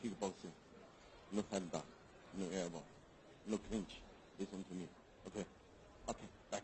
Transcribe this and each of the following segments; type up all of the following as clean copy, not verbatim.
kickboxing. No hand down, no elbow, no clinch. Listen to me. Okay. Okay. Back.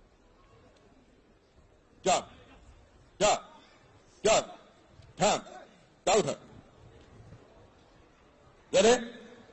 Jump. Jump. Jump. Time. Daughter. Ready?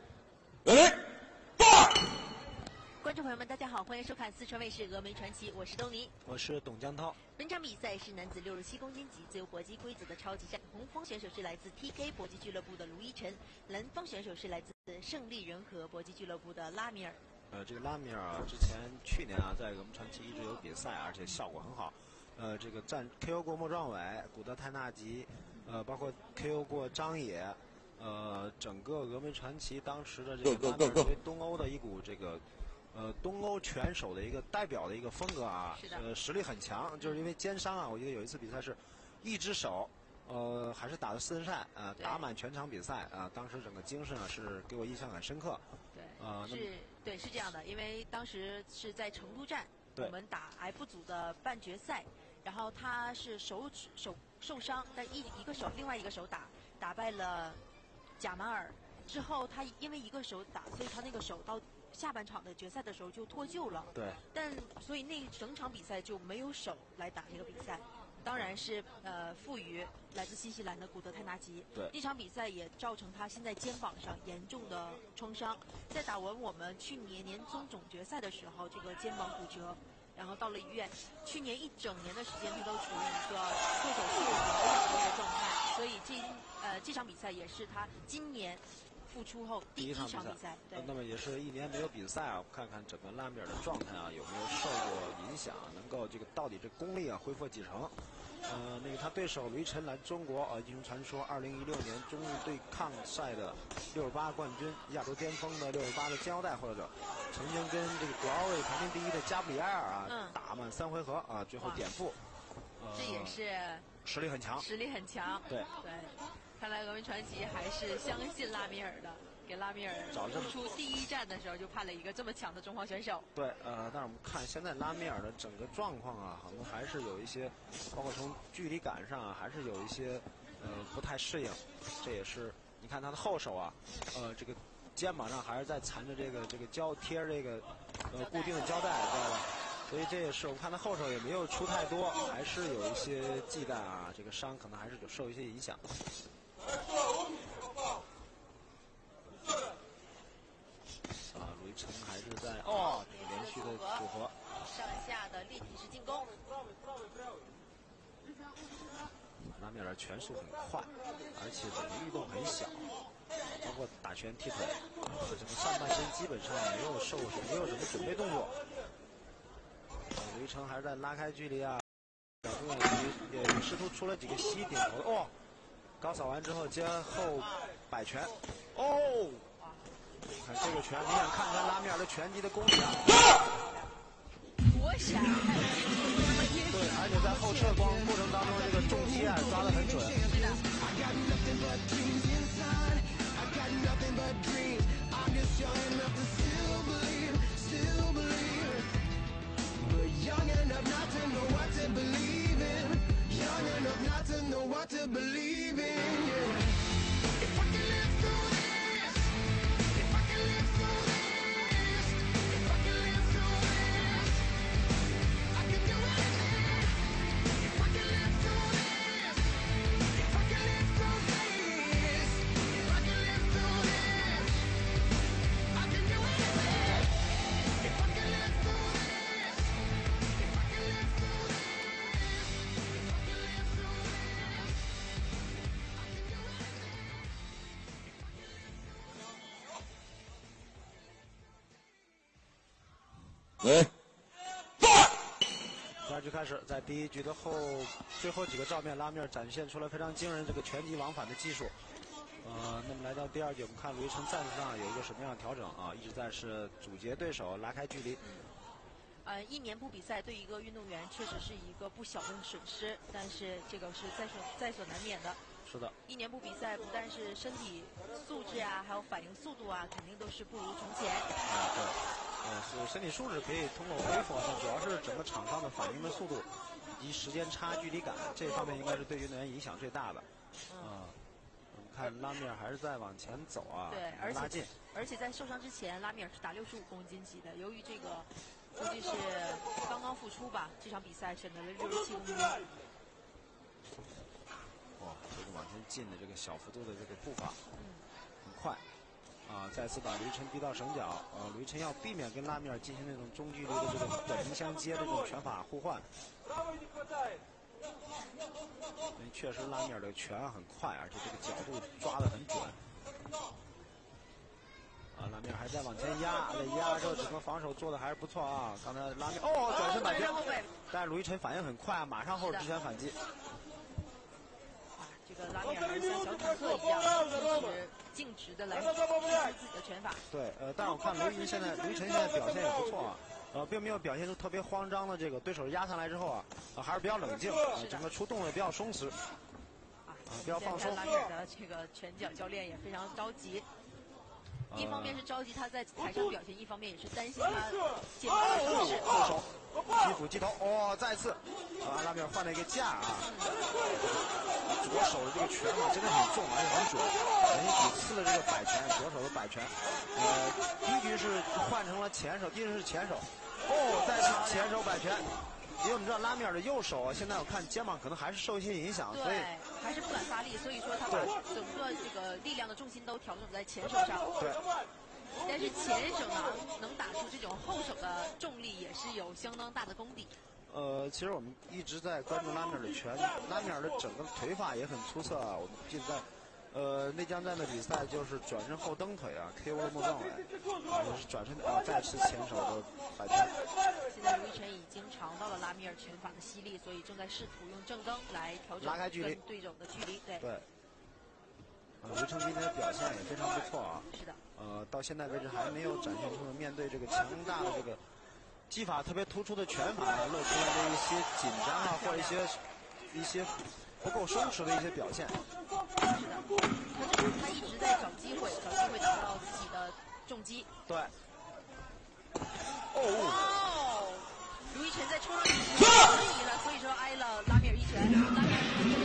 Ready? Fire! 观众朋友们，大家好，欢迎收看四川卫视峨眉传奇，我是东尼， 我是董江涛。 本场比赛是男子67公斤级自由搏击规则的超级赛，红方选手是来自 TK 搏击俱乐部的卢一晨，蓝方选手是来自胜利人和搏击俱乐部的拉米尔。 这个拉米尔啊，去年啊在峨眉传奇一直有比赛，而且效果很好。这个KO 过莫壮伟、古德泰纳吉，包括 KO 过张野，整个峨眉传奇当时的这个拉米尔作为东欧的一股这个。东欧拳手的一个代表的一个风格啊，实力很强，就是因为肩伤啊，我记得有一次比赛是一只手，还是打的4人赛啊，打满全场比赛啊，当时整个精神啊是给我印象很深刻。 对，是这样的，因为当时是在成都站，我们打 F 组的半决赛，然后他是手受伤，但一个手另外一个手打败了贾马尔之后，他因为一个手打，所以他那个手到下半场的决赛的时候就脱臼了， 对， 但所以那整场比赛就没有手来打这个比赛，当然是赋予来自新西兰的古德泰纳吉。 对， 那场比赛也造成他现在肩膀上严重的创伤，在打完我们去年年终总决赛的时候，这个肩膀骨折，然后到了医院，去年1整年的时间他都处于一个做手术疗养的一个状态，所以这场比赛也是他今年复出后第一场比赛，对， 那么也是1年没有比赛啊，看看整个拉米尔的状态啊有没有受过影响，能够这个到底这功力啊恢复几成？那个他对手卢一晨来中国英雄传说2016年中日对抗赛的68冠军，亚洲巅峰的68的金腰带获得者，曾经跟这个Glory排名第1的加布里埃尔啊打满3回合啊，最后点负， 这也是实力很强， 对。看来峨眉传奇还是相信拉米尔的，给拉米尔复出第1战的时候就派了一个这么强的中方选手。 对，但是我们看现在拉米尔的整个状况啊，好像还是有一些，包括从距离感上啊，还是有一些不太适应。这也是你看他的后手啊，这个肩膀上还是在缠着这个贴这个固定的胶带，知道吧？所以这也是我们看他后手也没有出太多，还是有一些忌惮啊，这个伤可能还是有受一些影响。卢一晨还是在这个连续的组合， 上下的立体式进攻。 拉米尔拳速很快，而且这个律动很小，包括打拳踢腿，整个上半身基本上没有什么准备动作。卢一晨还是在拉开距离啊，也试图出了几个膝顶头高扫完之后接后摆拳，看这个拳，你想看看拉米尔的拳击的功力啊！ 多闪！ 对，而且在后撤过程当中，这个重击啊抓得很准。 是的。 第2局开始，在第1局的最后几个照面，拉米尔展现出了非常惊人这个拳击往返的技术。那么来到第2局，我们看卢一晨战术上有一个什么样的调整啊？一直在是阻截对手，拉开距离。 1年不比赛对一个运动员确实是一个不小的损失，但是这个是在所难免的。 是的 ，1年不比赛，不但是身体素质啊，还有反应速度啊，肯定都是不如从前。 对，是身体素质可以通过恢复，但主要是整个场上的反应的速度以及时间差、距离感这方面应该是对运动员影响最大的。我们看拉米尔还是在往前走啊， 对，而且在受伤之前，拉米尔是打65公斤级的，由于这个估计是刚刚复出吧，这场比赛选择了67公斤。 哇，这个往前进的这个小幅度的这个步伐，很快。再次把卢昱晨逼到绳脚，卢昱晨要避免跟拉米尔进行那种中距离的这种短兵相接的这种拳法互换。因为确实拉米尔的拳很快，而且这个角度抓得很准。拉米尔还在往前压，压之后整个防守做的还是不错啊。刚才拉米尔转身摆拳，但是卢昱晨反应很快啊，马上后直拳反击。 这个拉米尔还是像小坦克一样，径直的来输出自己的拳法。 对，但是我看卢昱晨现在表现也不错啊，并没有表现出特别慌张的这个对手压上来之后还是比较冷静，整个出动也比较松弛，比较放松。 拉米尔的这个拳脚教练也非常着急。一方面是着急他在台上表现，一方面也是担心他减磅的手势。 后手击腹击头，再次拉米尔换了一个架左手的这个拳法真的很重，而且很准，连续几次的这个摆拳，左手的摆拳。第一局是换成了前手，第一局是前手，再次前手摆拳。因为我们知道拉米尔的右手现在我看肩膀可能还是受一些影响，所以还是不敢发力，所以说他把整个这个力量的重心都调整在前手上。 对。 但是前手呢，能打出这种后手的重力，也是有相当大的功底。 其实我们一直在关注拉米尔的拳，拉米尔的整个腿法也很出色啊。我们记得在内江站的比赛就是转身后蹬腿KO 了莫壮伟，也是转身再次前手的摆拳。 现在卢昱晨已经尝到了拉米尔拳法的犀利，所以正在试图用正蹬来调整拉开距离跟对手的距离。 对。卢昱晨今天的表现也非常不错啊。 是的。 到现在为止还没有展现出面对这个强大的这个技法特别突出的拳法露出来的一些紧张或者一些不够松弛的一些表现。 是的，他一直在找机会达到自己的重击。 对。 卢昱晨在冲上去可以了，所以说挨了拉米尔一拳。拉米尔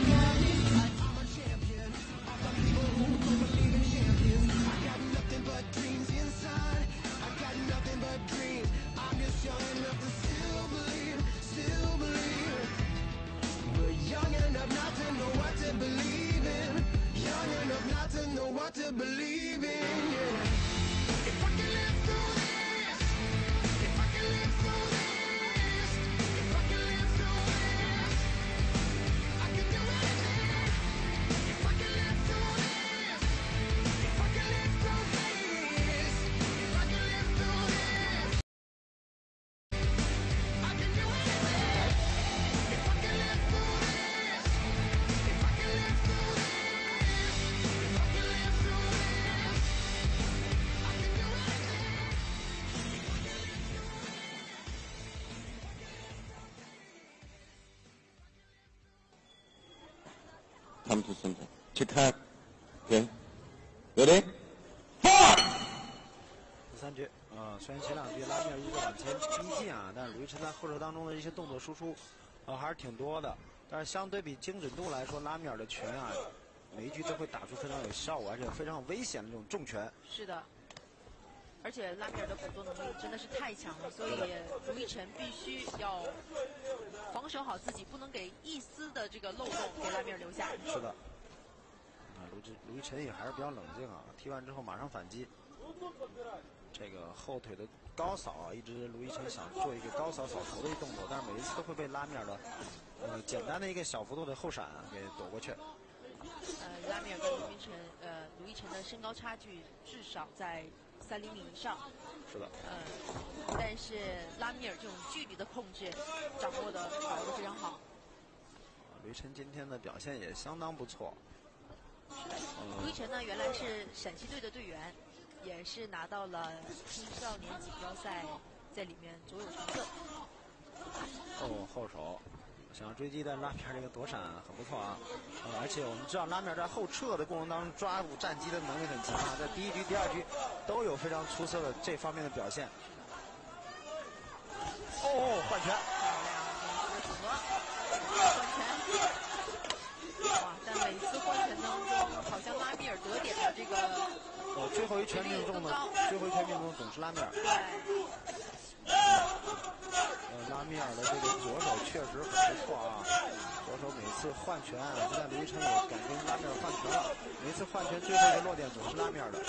Come to center. Check out. Okay. Ready? Fire! 第三局，虽然前两局拉米尔一直往前逼近但是卢昱晨在后手当中的一些动作输出，还是挺多的。但是相对比精准度来说，拉米尔的拳每一局都会打出非常有效果，而且非常危险的这种重拳。 是的。而且拉米尔的捕捉能力真的是太强了，所以卢昱晨必须要防守好自己，不能给一丝的这个漏洞给拉米尔留下。 是的。卢昱晨也还是比较冷静踢完之后马上反击。这个后腿的高扫一直卢昱晨想做一个高扫扫头的一动作，但是每一次都会被拉米尔的简单的一个小幅度的后闪给躲过去。 拉米尔跟卢昱晨的身高差距至少在3厘米以上。 是的。 但是拉米尔这种距离的控制把握的非常好。 卢昱晨今天的表现也相当不错。 卢昱晨呢，原来是陕西队的队员，也是拿到了青少年锦标赛，在里面卓有成色。 后手想要追击，但拉米尔这个躲闪很不错而且我们知道拉米尔在后撤的过程当中抓捕战机的能力很强在第一局、第二局都有非常出色的这方面的表现。换拳。换拳。哇！在每次换拳当中，好像拉米尔回拳命中的总是拉米尔。拉米尔的这个左手确实很不错啊，左手每次换拳，现在卢昱辰也敢跟拉米尔换拳了，每次换拳最后一个落点总是拉米尔的。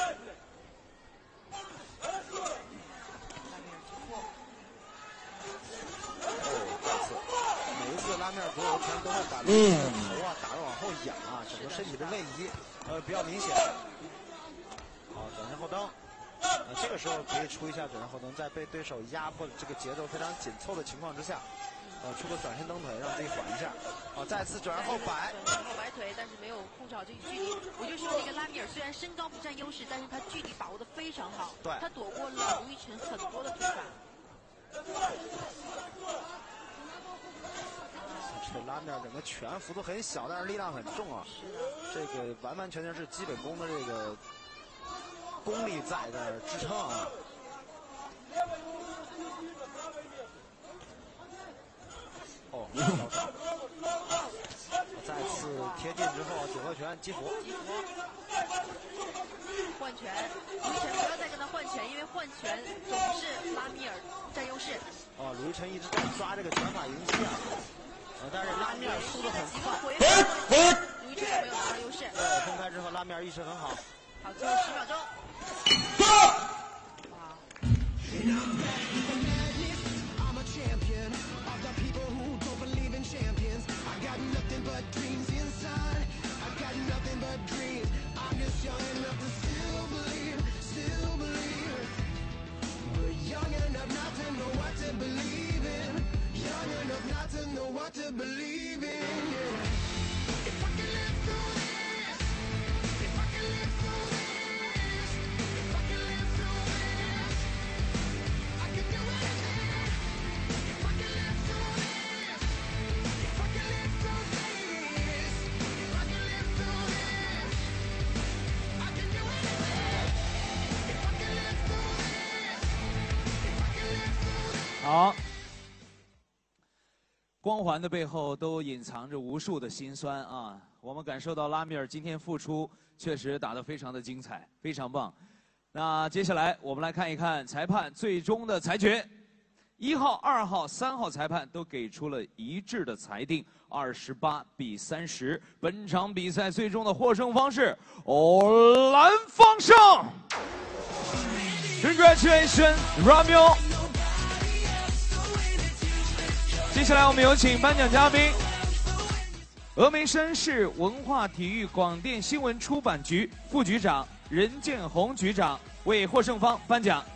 每一次拉米尔左手拳都会把卢昱辰的头啊打得往后仰啊，整个身体的位移比较明显。好，转身后蹬。这个时候可以出一下转身后蹬，在被对手压迫的这个节奏非常紧凑的情况之下，出个转身蹬腿，让自己缓一下。再次转身后摆， 后摆腿，但是没有控制好这个距离。我就说那个拉米尔虽然身高不占优势，但是他距离把握的非常好， 对， 他躲过了卢昱辰很多的腿法。 这拉米尔整个拳幅度很小，但是力量很重啊。 是的， 这个完完全全是基本功的这个功力在这儿支撑啊。再次贴近之后，组合拳击服。 换拳，卢昱辰不要再跟他换拳，因为换拳总是拉米尔占优势。 卢昱辰一直在抓这个拳法赢气啊。但是拉米尔速度很快， 卢昱辰没有拿到优势。 分开之后，拉米尔意识很好。 好，最后10秒钟。 好，光环的背后都隐藏着无数的辛酸啊！我们感受到拉米尔今天复出，确实打得非常的精彩，非常棒。那接下来我们来看一看裁判最终的裁决，1号、2号、3号裁判都给出了一致的裁定，28比30。本场比赛最终的获胜方是蓝方胜。Congratulations, Ramil。接下来我们有请颁奖嘉宾，峨眉山市文化体育广电新闻出版局副局长任建宏局长为获胜方颁奖。